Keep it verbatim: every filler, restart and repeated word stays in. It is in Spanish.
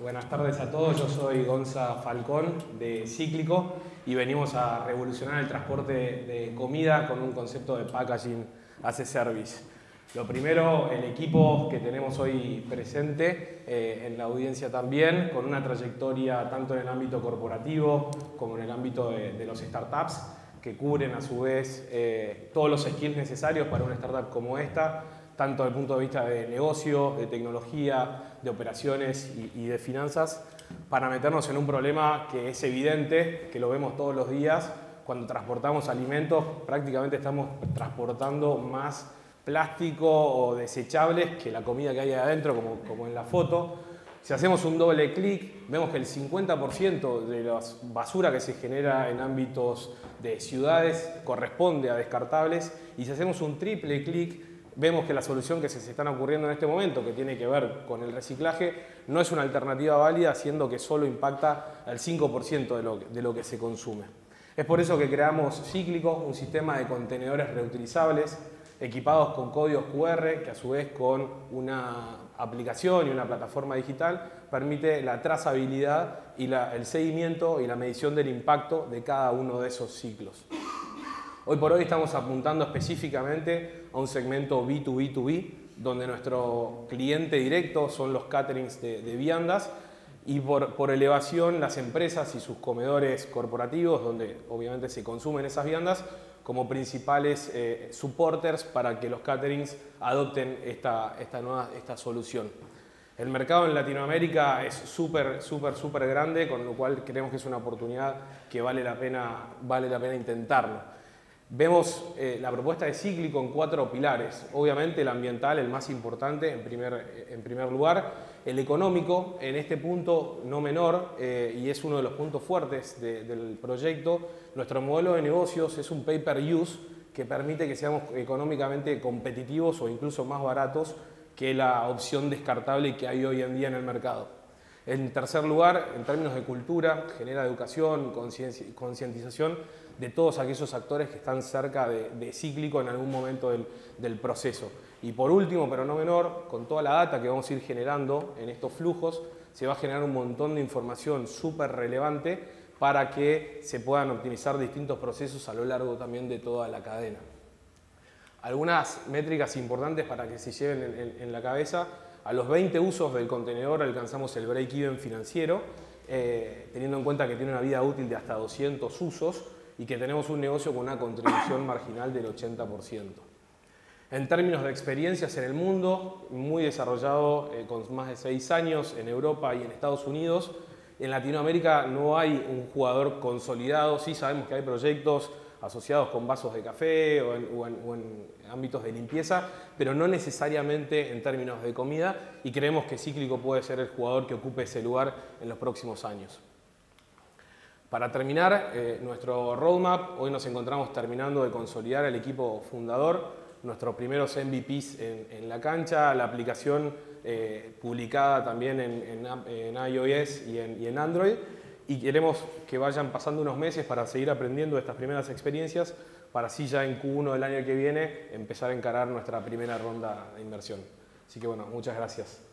buenas tardes a todos. Yo soy Gonza Falcón de Cíclico y venimos a revolucionar el transporte de comida con un concepto de Packaging as a Service. Lo primero, el equipo que tenemos hoy presente eh, en la audiencia también, con una trayectoria tanto en el ámbito corporativo como en el ámbito de, de los startups, que cubren a su vez eh, todos los skills necesarios para una startup como esta, tanto desde el punto de vista de negocio, de tecnología, de operaciones y, y de finanzas, para meternos en un problema que es evidente, que lo vemos todos los días. Cuando transportamos alimentos, prácticamente estamos transportando más plástico o desechables que la comida que hay adentro, como, como en la foto. Si hacemos un doble clic, vemos que el cincuenta por ciento de la basura que se genera en ámbitos de ciudades corresponde a descartables, y si hacemos un triple clic, vemos que la solución que se están ocurriendo en este momento, que tiene que ver con el reciclaje, no es una alternativa válida, siendo que solo impacta al cinco por ciento de lo, de lo que se consume. Es por eso que creamos Cíclico, un sistema de contenedores reutilizables, equipados con códigos cu erre, que a su vez con una aplicación y una plataforma digital permite la trazabilidad y la, el seguimiento y la medición del impacto de cada uno de esos ciclos. Hoy por hoy estamos apuntando específicamente a un segmento B dos B dos B, donde nuestro cliente directo son los caterings de, de viandas, y por, por elevación las empresas y sus comedores corporativos, donde obviamente se consumen esas viandas, como principales eh, supporters para que los caterings adopten esta, esta nueva esta solución. El mercado en Latinoamérica es súper, súper, súper grande, con lo cual creemos que es una oportunidad que vale la pena, vale la pena intentarlo. Vemos eh, la propuesta de Cíclico en cuatro pilares. Obviamente el ambiental, el más importante en primer, en primer lugar. El económico, en este punto no menor, eh, y es uno de los puntos fuertes de, del proyecto. Nuestro modelo de negocios es un pay-per-use que permite que seamos económicamente competitivos o incluso más baratos que la opción descartable que hay hoy en día en el mercado. En tercer lugar, en términos de cultura, genera educación, concientización de todos aquellos actores que están cerca de, de Cíclico en algún momento del, del proceso. Y por último, pero no menor, con toda la data que vamos a ir generando en estos flujos, se va a generar un montón de información súper relevante para que se puedan optimizar distintos procesos a lo largo también de toda la cadena. Algunas métricas importantes para que se lleven en, en, en la cabeza: a los veinte usos del contenedor alcanzamos el break-even financiero, eh, teniendo en cuenta que tiene una vida útil de hasta doscientos usos y que tenemos un negocio con una contribución marginal del ochenta por ciento. En términos de experiencias en el mundo, muy desarrollado, eh, con más de seis años en Europa y en Estados Unidos. En Latinoamérica no hay un jugador consolidado, sí sabemos que hay proyectos asociados con vasos de café o en, o, en, o en ámbitos de limpieza, pero no necesariamente en términos de comida, y creemos que Cíclico puede ser el jugador que ocupe ese lugar en los próximos años. Para terminar, eh, nuestro roadmap, hoy nos encontramos terminando de consolidar el equipo fundador, nuestros primeros M V Ps en, en la cancha, la aplicación eh, publicada también en, en, en iOS y en, y en Android, y queremos que vayan pasando unos meses para seguir aprendiendo de estas primeras experiencias, para así ya en Q uno del año que viene empezar a encarar nuestra primera ronda de inversión. Así que bueno, muchas gracias.